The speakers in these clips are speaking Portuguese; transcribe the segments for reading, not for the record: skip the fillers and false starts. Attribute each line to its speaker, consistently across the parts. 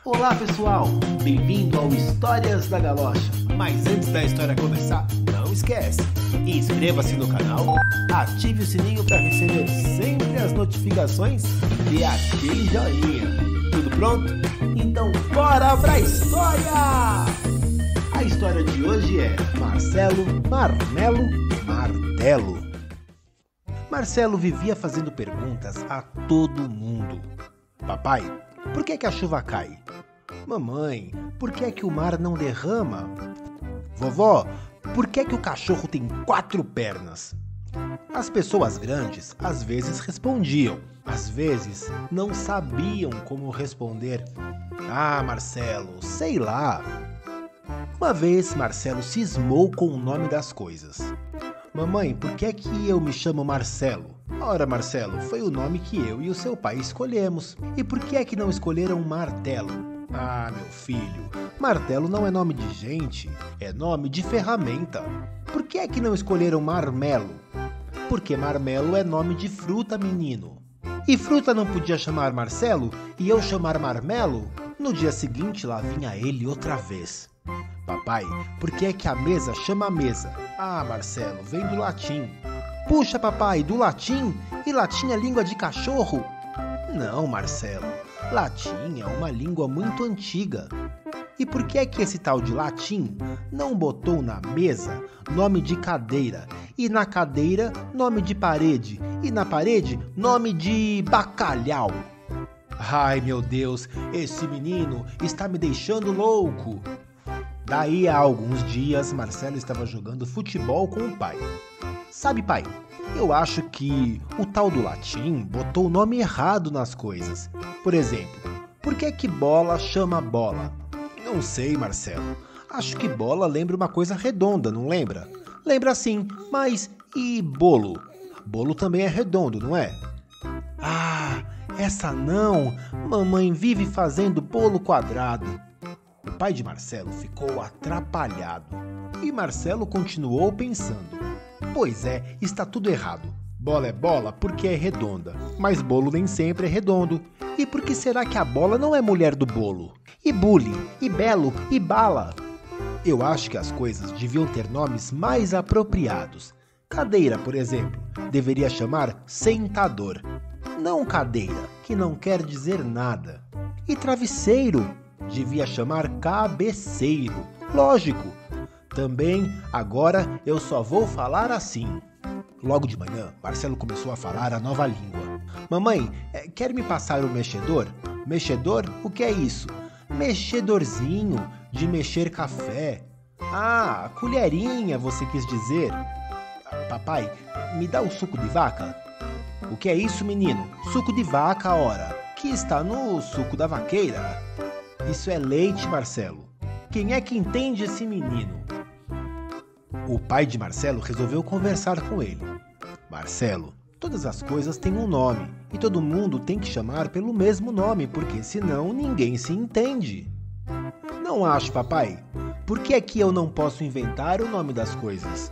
Speaker 1: Olá pessoal, bem-vindo ao Histórias da Galocha.
Speaker 2: Mas antes da história começar, não esquece, inscreva-se no canal,
Speaker 1: Ative o sininho para receber sempre as notificações e aquele joinha. Tudo pronto? Então bora pra história! A história de hoje é Marcelo, Marmelo, Martelo. Marcelo vivia fazendo perguntas a todo mundo. Papai, por que a chuva cai? Mamãe, por que o mar não derrama? Vovó, por que o cachorro tem 4 pernas? As pessoas grandes às vezes respondiam, às vezes não sabiam como responder. Ah, Marcelo, sei lá. Uma vez Marcelo cismou com o nome das coisas. Mamãe, por que eu me chamo Marcelo? Ora, Marcelo, foi o nome que eu e o seu pai escolhemos. E por que não escolheram Martelo? Ah, meu filho, martelo não é nome de gente, é nome de ferramenta. Por que não escolheram Marmelo? Porque Marmelo é nome de fruta, menino. E fruta não podia chamar Marcelo e eu chamar Marmelo? No dia seguinte lá vinha ele outra vez. Papai, por que a mesa chama mesa? Ah, Marcelo, vem do latim. Puxa, papai, do latim? E latim é língua de cachorro? Não, Marcelo, latim é uma língua muito antiga. E por que esse tal de latim não botou na mesa nome de cadeira, e na cadeira nome de parede, e na parede nome de bacalhau? Ai, meu Deus, esse menino está me deixando louco. Daí a alguns dias, Marcelo estava jogando futebol com o pai. Sabe, pai, eu acho que o tal do latim botou o nome errado nas coisas. Por exemplo, por que bola chama bola? Não sei, Marcelo. Acho que bola lembra uma coisa redonda, não lembra? Lembra sim, mas e bolo? Bolo também é redondo, não é? Ah, essa não! Mamãe vive fazendo bolo quadrado. O pai de Marcelo ficou atrapalhado. E Marcelo continuou pensando. Pois é, está tudo errado. Bola é bola porque é redonda, mas bolo nem sempre é redondo. E por que será que a bola não é mulher do bolo? E bule, e belo, e bala? Eu acho que as coisas deviam ter nomes mais apropriados. Cadeira, por exemplo, deveria chamar sentador. Não cadeira, que não quer dizer nada. E travesseiro devia chamar cabeceiro. Lógico. Também, agora eu só vou falar assim. Logo de manhã, Marcelo começou a falar a nova língua. Mamãe, quer me passar o mexedor? Mexedor? O que é isso? Mexedorzinho, de mexer café. Ah, colherinha, você quis dizer. Papai, me dá o suco de vaca? O que é isso, menino? Suco de vaca, ora. Que está no suco da vaqueira. Isso é leite, Marcelo. Quem é que entende esse menino? O pai de Marcelo resolveu conversar com ele. Marcelo, todas as coisas têm um nome e todo mundo tem que chamar pelo mesmo nome, porque senão ninguém se entende. Não acho, papai. Por que eu não posso inventar o nome das coisas?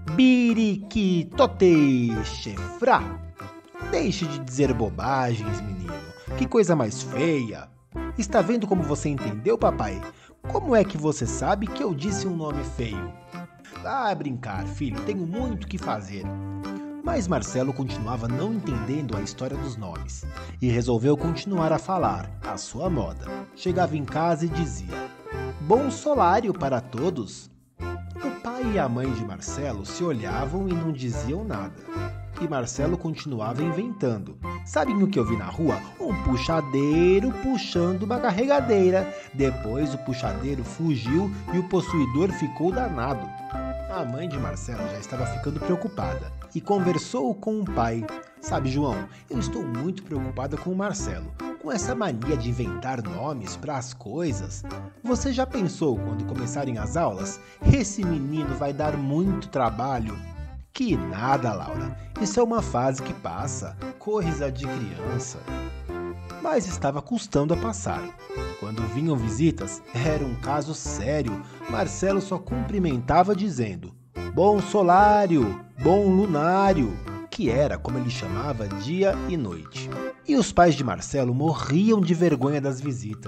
Speaker 1: Biriquitote chefra. Deixe de dizer bobagens, menino. Que coisa mais feia. Está vendo como você entendeu, papai? Como é que você sabe que eu disse um nome feio? Ah, brincar, filho, tenho muito que fazer. Mas Marcelo continuava não entendendo a história dos nomes e resolveu continuar a falar, à sua moda. Chegava em casa e dizia: Bom solário para todos. O pai e a mãe de Marcelo se olhavam e não diziam nada. E Marcelo continuava inventando. Sabem o que eu vi na rua? Um puxadeiro puxando uma carregadeira. Depois o puxadeiro fugiu e o possuidor ficou danado. A mãe de Marcelo já estava ficando preocupada e conversou com o pai. Sabe, João, eu estou muito preocupada com o Marcelo. Com essa mania de inventar nomes para as coisas. Você já pensou quando começarem as aulas? Esse menino vai dar muito trabalho. Que nada, Laura. Isso é uma fase que passa, coisa de criança. Mas estava custando a passar. Quando vinham visitas, era um caso sério. Marcelo só cumprimentava dizendo: Bom solário, bom lunário, que era como ele chamava dia e noite. E os pais de Marcelo morriam de vergonha das visitas.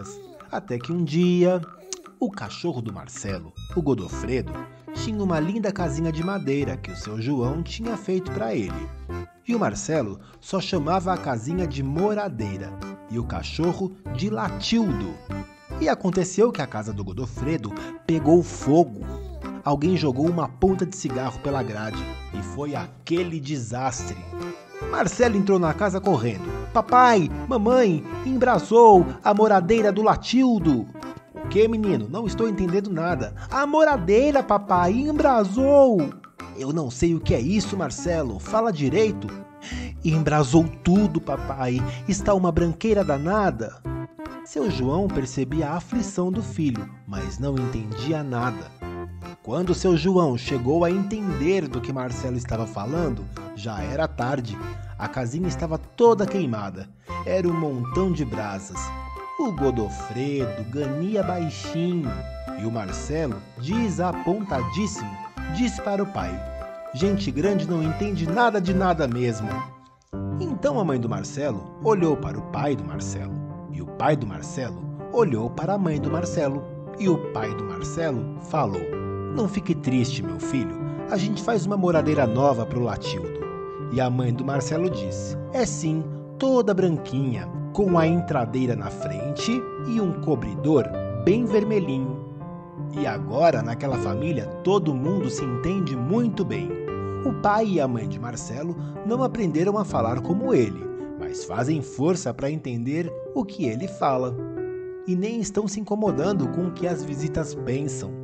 Speaker 1: Até que um dia, o cachorro do Marcelo, o Godofredo, tinha uma linda casinha de madeira que o seu João tinha feito para ele. E o Marcelo só chamava a casinha de moradeira e o cachorro de Latildo. E aconteceu que a casa do Godofredo pegou fogo. Alguém jogou uma ponta de cigarro pela grade e foi aquele desastre. Marcelo entrou na casa correndo. Papai, mamãe, embrasou a moradeira do Latildo. O que, menino? Não estou entendendo nada. A moradeira, papai, embrasou. Eu não sei o que é isso, Marcelo. Fala direito. Embrasou tudo, papai. Está uma branqueira danada. Seu João percebia a aflição do filho, mas não entendia nada. Quando seu João chegou a entender do que Marcelo estava falando, já era tarde. A casinha estava toda queimada. Era um montão de brasas. O Godofredo gania baixinho e o Marcelo, desapontadíssimo, disse para o pai: gente grande não entende nada de nada mesmo. Então a mãe do Marcelo olhou para o pai do Marcelo e o pai do Marcelo olhou para a mãe do Marcelo e o pai do Marcelo falou: não fique triste, meu filho, a gente faz uma moradeira nova para o Latildo. E a mãe do Marcelo disse: é sim, toda branquinha, com a entradeira na frente e um cobridor bem vermelhinho. E agora, naquela família, todo mundo se entende muito bem. O pai e a mãe de Marcelo não aprenderam a falar como ele, mas fazem força para entender o que ele fala. E nem estão se incomodando com o que as visitas pensam.